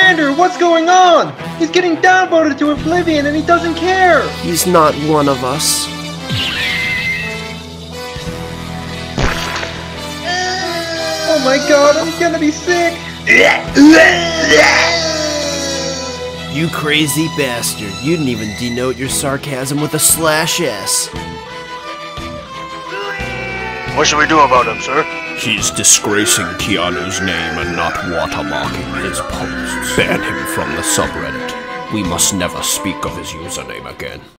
Commander, what's going on? He's getting downvoted to oblivion and he doesn't care! He's not one of us. Oh my god, I'm gonna be sick! You crazy bastard. You didn't even denote your sarcasm with a /S. What should we do about him, sir? He's disgracing Keanu's name and not watermarking his posts. Ban him from the subreddit. We must never speak of his username again.